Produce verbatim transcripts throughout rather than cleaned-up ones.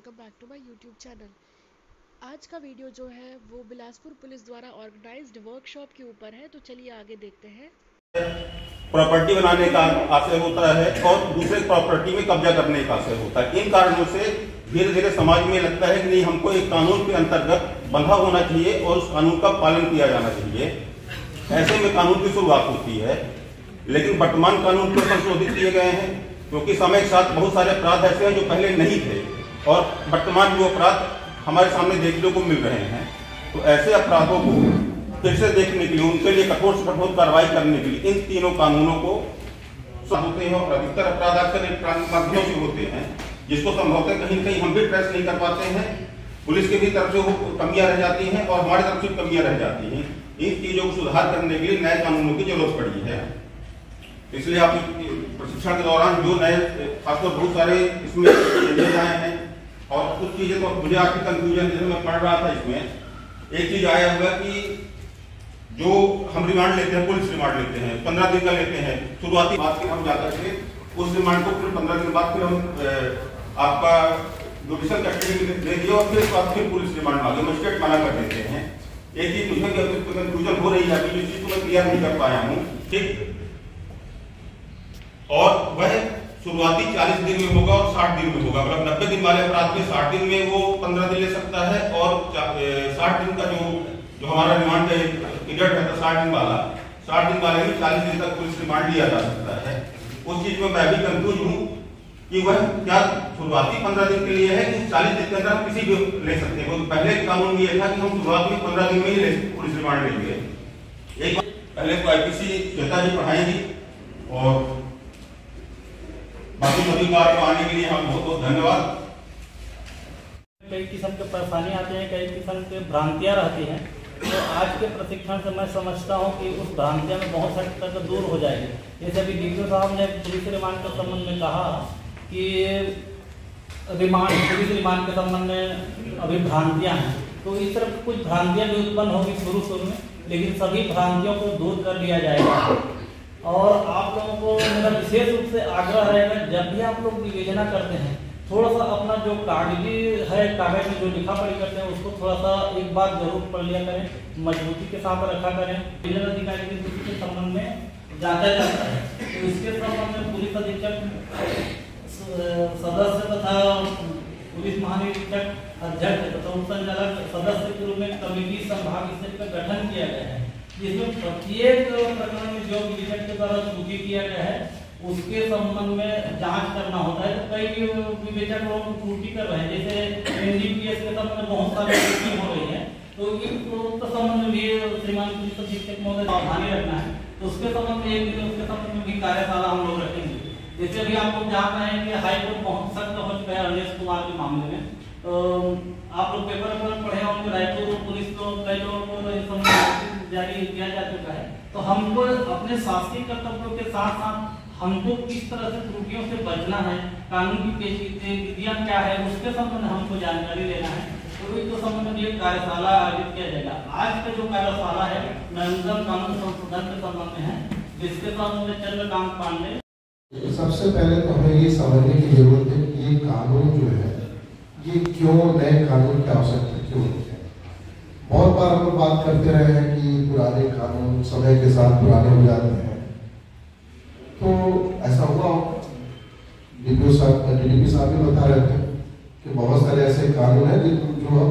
Welcome back to my YouTube channel. आज का video जो है वो बिलासपुर पुलिस द्वारा ऑर्गेनाइज्ड वर्कशॉप के ऊपर है, तो चलिए आगे देखते हैं। प्रॉपर्टी बनाने का आशय होता है और दूसरे प्रॉपर्टी में कब्जा करने का आशय होता है। इन कारणों से धीरे धीरे समाज में लगता है कि नहीं, हमको एक कानून के अंतर्गत बंधा होना चाहिए और उस कानून का पालन किया जाना चाहिए। ऐसे में कानून की शुरुआत होती है, लेकिन वर्तमान कानून को संशोधित किए गए हैं क्योंकि समय के साथ बहुत सारे अपराध ऐसे हैं जो पहले नहीं थे और वर्तमान जो अपराध हमारे सामने देखने को मिल रहे हैं। तो ऐसे अपराधों को फिर से देखने के लिए, उनके लिए कठोर से कठोर कार्रवाई करने के लिए इन तीनों कानूनों को होते हैं और अधिकतर अपराध आजकल इलेक्ट्रॉनिक माध्यमों से होते हैं, जिसको संभवतः कहीं कहीं हम भी ट्रेस नहीं कर पाते हैं। पुलिस की भी तरफ से वो कमियां रह जाती हैं और हमारी तरफ से कमियां रह जाती हैं। इन चीजों को सुधार करने के लिए नए कानूनों की जरूरत पड़ी है। इसलिए आप प्रशिक्षण के दौरान जो नए खासकर बहुत सारे इसमें चेंजेस आए हैं और कुछ चीजें तो मुझे आखिर कंफ्यूजन जैसे मैं पढ़ रहा था, इसमें एक चीज आया हुआ कि जो हम रिमांड लेते हैं, पुलिस रिमांड लेते हैं, पंद्रह दिन का लेते हैं शुरुआती बात, फिर हम जाकर के उस रिमांड को फिर पंद्रह दिन बाद फिर हम आपका जुडिशियल कस्टडी में दे दिया और फिर बाद फिर पुलिस रिमांड मांगे, मजिस्ट्रेट मना कर देते हैं। एक चीज मुझे कंफ्यूजन हो रही है, इस चीज को मैं क्लियर नहीं कर पाया हूँ, ठीक। और वह शुरुआती चालीस दिन में होगा और साठ दिन में होगा, मतलब नब्बे दिन वाले अपराध में साठ दिन में वो पंद्रह दिन ले सकता है और साठ दिन का जो जो हमारा रिमांड पीरियड है साठ दिन वाला, साठ दिन वाले में चालीस दिन तक पुलिस रिमांड लिया जा सकता है। उस चीज में मैं भी कंफ्यूज हूँ कि वह क्या शुरुआती पंद्रह दिन के लिए है कि चालीस दिन के अंदर हम किसी भी ले सकते हैं। पहले कानून ये था कि हम शुरुआत में पंद्रह दिन में ही पुलिस रिमांड लेंगे। एक बार पहले तो आईपीसी श्वेता जी पढ़ाएंगी और बाकी सभी बात को आने के लिए हम बहुत बहुत धन्यवाद। कई किस्म के परेशानी आते हैं, कई किस्म के भ्रांतियां रहती हैं, तो आज के प्रशिक्षण से मैं समझता हूं कि उस भ्रांतियां में बहुत हद तक दूर हो जाएगी। जैसे अभी डीपीओ साहब ने पुलिस रिमांड के संबंध में कहा कि रिमांड पुलिस रिमांड के संबंध में अभी भ्रांतियां हैं, तो इस तरह कुछ भ्रांतियां भी उत्पन्न होगी शुरू शुरू में, लेकिन सभी भ्रांतियों को दूर कर लिया जाएगा। और आप लोगों को मेरा विशेष रूप से आग्रह रहेगा, जब भी आप लोग विवेचना करते हैं, थोड़ा सा अपना जो कागजी है, कागज में जो लिखा पढ़ी करते हैं, उसको थोड़ा सा एक बार जरूर पढ़ लिया करें, मजबूती के साथ रखा करें। डिवीजन अधिकारी की ड्यूटी के संबंध में जांचा जाता है, तो इसके संबंध में पुलिस अधीक्षक सदस्य तथा पुलिस महानिरीक्षक अध्यक्ष तथा उप संचालक सदस्य के रूप में कमेटी संभाग स्तर का गठन किया गया है, जिसमें प्रत्येक प्रकरण में जो विवेचक के द्वारा सूची किया गया है उसके संबंध में जांच करना होता है। तो कई विवेचक लोग त्रुटि कर रहे हैं, जैसे एनडीपीएस के संबंध में बहुत सारी त्रुटि हो रही है, तो इन संबंध में भी श्रीमान पुलिस अधीक्षक महोदय सावधानी रखना है। तो उसके संबंध में एक दिन उसके संबंध में भी कार्यशाला हम लोग रखेंगे। जैसे अभी आप लोग जान रहे हैं कि हाईकोर्ट बहुत सख्त हो चुका है रमेश कुमार के मामले में, तो आप लोग पेपर पर पढ़े होंगे, रायपुर पुलिस को कई लोगों को जारी किया जा चुका है। तो हमको अपने शासकीय कर्तव्यों के साथ साथ हमको किस तरह से त्रुटियों से बचना है, कानून की पेचीदगियां क्या है, उसके संबंध में हमको जानकारी लेना है। तो इसके संबंध में एक कार्यशाला आयोजित किया जाएगा। आज का जो कार्यशाला है नवीनतम कानून संशोधन के संबंध में है, जिसके संबंध में चंद्रकांत पांडे। सबसे पहले तो हमें ये समझने की जरूरत है कि ये कानून जो है ये क्यों, नए कानून की आवश्यकता क्यों है। बहुत बार हम लोग बात करते रहे हैं कि पुराने कानून समय के साथ पुराने हो जाते हैं, तो ऐसा हुआ डीपीओ साहब डीडीपी साहब भी बता रहे थे कि बहुत सारे ऐसे कानून हैं जो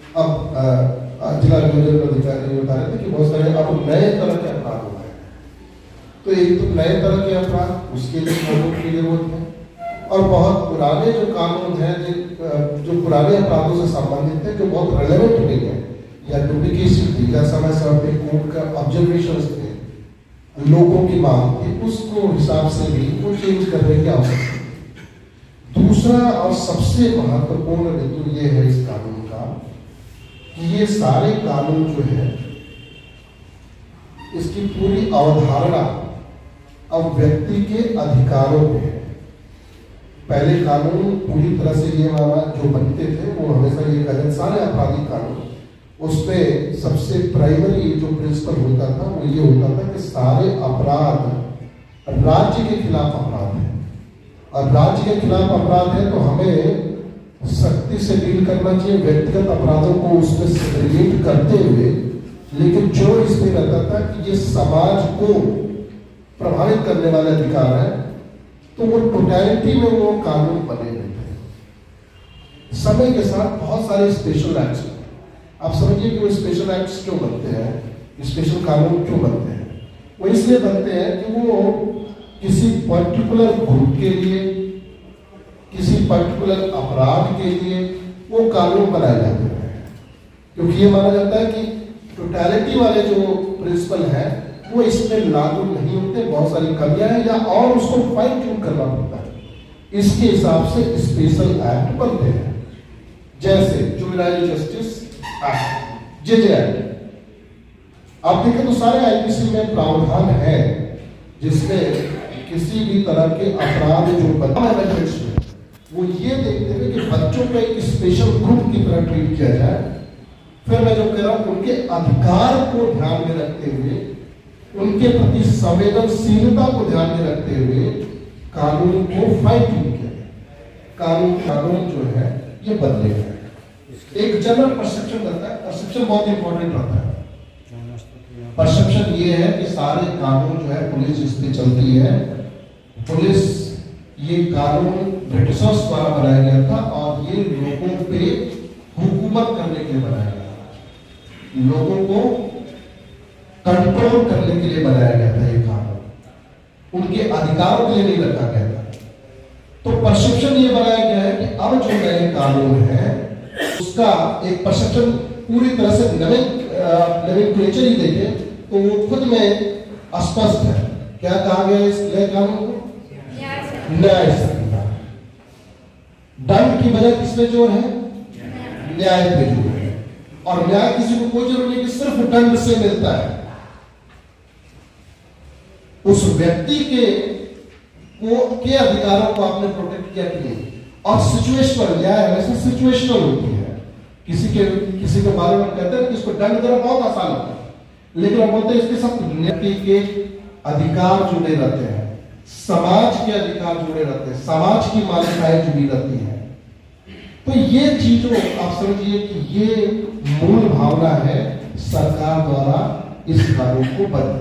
अब जिला नियोजन अधिकारी बता रहे थे कि बहुत सारे अब नए तरह के अपराध हो गए। तो एक तो नए तरह के अपराध, उसके लिए कानून की जरूरत है, और बहुत पुराने जो कानून हैं जो पुराने अपराधों से संबंधित है, जो बहुत रेलेवेंट नहीं है या डुप्लीकेशन थी या समय समय पे कोर्ट का ऑब्जर्वेशन थे, लोगों की मांग थी, उसको हिसाब से भी वो चेंज करने की आवश्यकता है। दूसरा और सबसे महत्वपूर्ण बिंदु ये है इस कानून का कि ये सारे कानून जो है इसकी पूरी अवधारणा अब व्यक्ति के अधिकारों पे है। पहले कानून पूरी तरह से ये माना जो बनते थे वो हमेशा ये कहते सारे आपराधिक कानून, उसमें सबसे प्राइमरी जो प्रिंसिपल होता था वो ये होता था कि सारे अपराध राज्य के खिलाफ अपराध है, और राज्य के खिलाफ अपराध है तो हमें सख्ती व्यक्ति से डील करना चाहिए, व्यक्तिगत अपराधों को उसमें सेग्रीगेट करते हुए, लेकिन जो इसमें रहता था कि ये समाज को प्रभावित करने वाले अधिकार है, तो वो टोटलिटी में वो कानून बने हुए थे। समय के साथ बहुत सारे स्पेशल एक्ट्स, आप समझिए कि वो स्पेशल एक्ट्स क्यों बनते हैं, स्पेशल कानून क्यों बनते हैं? वो इसलिए बनते हैं कि वो किसी पर्टिकुलर ग्रुप के लिए, किसी पर्टिकुलर अपराध के लिए वो कानून बनाए जाते हैं, क्योंकि ये माना जाता है कि टोटलिटी वाले जो प्रिंसिपल है वो इसमें लागू नहीं होते, बहुत सारी कमियां हैं, या और उसको फाइन ट्यून करना पड़ता है। इसके हिसाब से स्पेशल एक्ट बनते हैं, जैसे juvenile justice act, J J act. आप देखें तो सारे आईपीसी में प्रावधान है जिसमें किसी भी तरह के अपराध जो मैनेजमेंट्स में वो ये देखते हुए कि बच्चों को एक स्पेशल ग्रुप की तरह ट्रीट किया जाए। फिर मैं जो कह रहा हूं, उनके अधिकार को ध्यान में रखते हुए, उनके प्रति संवेदनशीलता को ध्यान में रखते हुए कानून को फाइन ट्यून किया गया। कानून कानून जो है ये बदले गए। एक जनरल परसेप्शन रहता है, परसेप्शन बहुत इंपॉर्टेंट रहता है। परसेप्शन ये है कि सारे कानून जो है पुलिस इस पे चलती है, पुलिस ये कानून ब्रिटिशर्स द्वारा बनाया गया था और ये लोगों पे हुकूमत करने के लिए बनाया गया था, लोगों को कंट्रोल करने के लिए बनाया गया था। ये कानून उनके अधिकारों के लिए नहीं रखा गया था। तो परसेप्शन ये बनाया गया है कि अब जो नए कानून है उसका एक परसेप्शन पूरी तरह से नोमेनक्लेचर ही देखे तो वो खुद में स्पष्ट है। क्या कहा गया है इस नए कानून को? न्याय संहिता। दंड की बजाय किसमें जोर है? न्याय पे जोर है। और न्याय किसी को कोई जरूरी नहीं कि सिर्फ दंड से मिलता है, उस व्यक्ति के को के अधिकारों को आपने प्रोटेक्ट किया कि नहीं। और सिचुएशनल न्याय हमेशा सिचुएशनल होती है। किसी के किसी के बारे में कहते हैं कि इसको दंड देना बहुत आसान होता है, लेकिन हम बोलते हैं इसके साथ व्यक्ति के अधिकार जुड़े रहते हैं, समाज के अधिकार जुड़े रहते हैं, समाज की मान्यताएं जुड़ी रहती हैं। तो ये चीजों आप समझिए कि ये मूल भावना है सरकार द्वारा इस कानून को बदलना।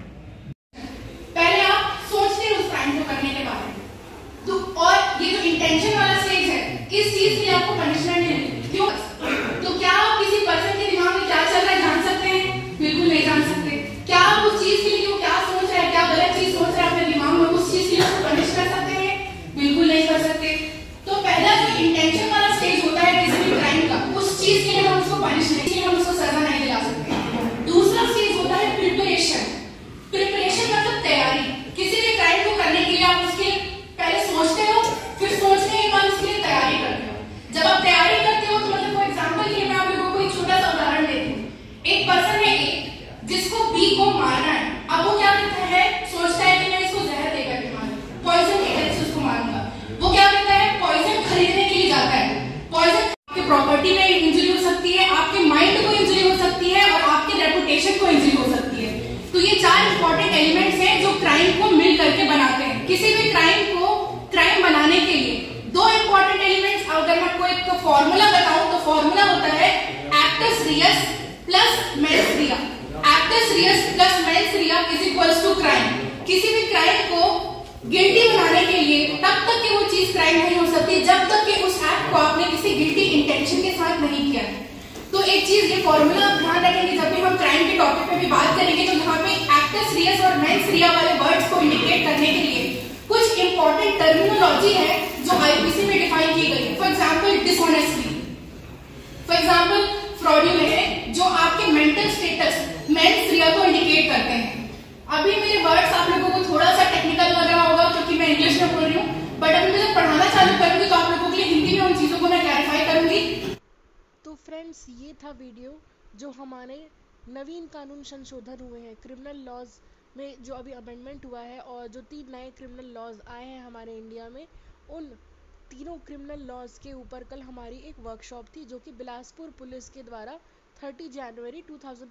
पहले आप सोचते हैं उस क्राइम को करने के बारे में, तो और ये जो इंटेंशन वाला स्टेज है, इस चीज के लिए आपको पनिशमेंट नहीं मिलेगी। क्यों? तो क्या आप किसी पर्सन के दिमाग में क्या चल रहा है जान सकते हैं? बिल्कुल नहीं जान सकते। क्या आप उस चीज के लिए वो क्या सोच रहा है, क्या गलत चीज सोच रहा है अपने दिमाग में, उस चीज के लिए उसको पनिश कर सकते हैं? बिल्कुल नहीं कर सकते। तो पहला जो इंटेंशन वाला स्टेज होता है किसी भी क्राइम का, उस चीज के लिए हम उसको पनिश नहीं, हम उसको सजा नहीं दिला सकते। दूसरा स्टेज होता है प्रिपरेशन। प्रिपरेशन मतलब तैयारी। किसी भी क्राइम को करने के लिए आप उसके पहले सोचते हो, फिर सोचने के बाद उसके लिए तैयारी करते हो। जब आप तैयारी करते हो तो मतलब फॉर एग्जांपल के लिए मैं आप लोगों को एक छोटा सा उदाहरण देती हूँ। एक पर्सन है ए जिसको बी को मारना है। अब वो क्या करता है, सोचता है कि मैं इसको जहर देकर के मारूं, पॉइजन देकर से उसको मारूंगा। वो क्या करता है, पॉइजन खरीदने के लिए जाता है। पॉइजन आपके प्रॉपर्टी में इंजरी हो सकती है, आपके माइंड को इंजरी हो सकती है और आपके रेपुटेशन को इंजरी हो सकती है। तो ये चार इंपॉर्टेंट एलिमेंट्स हैं जो क्राइम को मिल करके बनाते हैं। किसी भी क्राइम को क्राइम बनाने के लिए दो इंपॉर्टेंट एलिमेंट्स, अगर मैं कोई एक फॉर्मूला बताऊं तो फॉर्मूला होता है actus reus plus mens rea. Actus reus plus mens rea is equals to crime. किसी भी क्राइम को गिल्टी बनाने के लिए तब तक कि वो चीज क्राइम नहीं हो सकती जब तक कि उस एक्ट को आपने किसी गिल्टी इंटेंशन के साथ नहीं किया है। तो एक चीज ये फॉर्मूला ध्यान रखेंगे जब भी हम क्राइम के टॉपिक पे भी बात करेंगे, तो यहाँ पे एक्टस रियस और मेंस रिया वाले वर्ड्स को इंडिकेट करने के लिए कुछ इंपॉर्टेंट टर्मिनोलॉजी है जो आईपीसी में डिफाइन की गई है। For example dishonestly, for example fraudulent, जो आपके मेंटल स्टेटस मेंस रिया को इंडिकेट करते हैं। अभी मेरे वर्ड्स आप लोगों को थोड़ा सा टेक्निकल लग रहा होगा क्योंकि मैं इंग्लिश में बोल रही हूँ, बट अभी मैं जब पढ़ाना चालू करूंगी तो आप लोगों के लिए हिंदी में उन चीजों को मैं क्लैरिफाई करूंगी। तो फ्रेंड्स, ये था वीडियो जो हमारे नवीन कानून संशोधन हुए हैं क्रिमिनल लॉज में, जो अभी अमेंडमेंट हुआ है और जो तीन नए क्रिमिनल लॉज आए हैं हमारे इंडिया में, उन तीनों क्रिमिनल लॉज के ऊपर कल हमारी एक वर्कशॉप थी जो कि बिलासपुर पुलिस के द्वारा तीस जनवरी दो हज़ार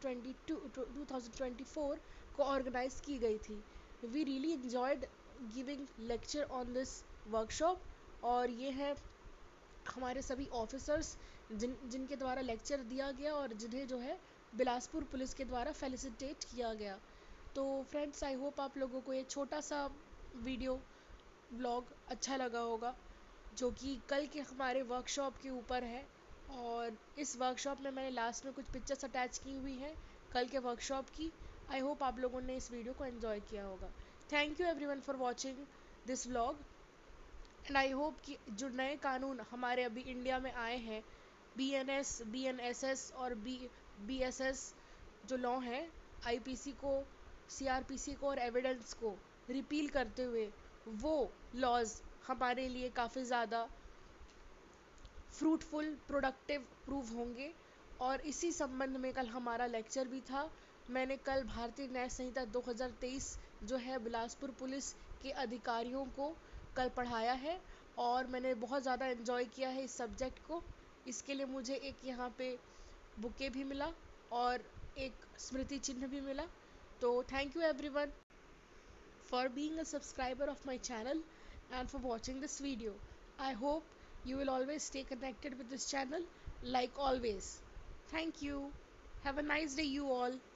चौबीस को ऑर्गेनाइज की गई थी। We really enjoyed giving lecture on this workshop. और ये है हमारे सभी ऑफिसर्स जिन जिनके द्वारा लेक्चर दिया गया और जिन्हें जो है बिलासपुर पुलिस के द्वारा फेलिसिटेट किया गया। तो फ्रेंड्स, आई होप आप लोगों को ये छोटा सा वीडियो ब्लॉग अच्छा लगा होगा, जो कि कल के हमारे वर्कशॉप के ऊपर है। और इस वर्कशॉप में मैंने लास्ट में कुछ पिक्चर्स अटैच की हुई हैं कल के वर्कशॉप की। आई होप आप लोगों ने इस वीडियो को एंजॉय किया होगा। Thank you everyone for watching this vlog and I hope कि जो नए कानून हमारे अभी इंडिया में आए हैं, B N S, B N S S और बी बी एस एस जो लॉ हैं, आई पी सी को, सी आर पी सी को और एविडेंस को रिपील करते हुए, वो लॉज हमारे लिए काफ़ी ज़्यादा फ्रूटफुल, प्रोडक्टिव प्रूव होंगे। और इसी संबंध में कल हमारा लेक्चर भी था। मैंने कल भारतीय न्याय संहिता दो हज़ार तेईस जो है बिलासपुर पुलिस के अधिकारियों को कल पढ़ाया है और मैंने बहुत ज़्यादा एंजॉय किया है इस सब्जेक्ट को। इसके लिए मुझे एक यहाँ पे बुके भी मिला और एक स्मृति चिन्ह भी मिला। तो thank you everyone for being a subscriber of my channel and for watching this video. I hope you will always stay connected with this channel like always. Thank you. Have a nice day you all.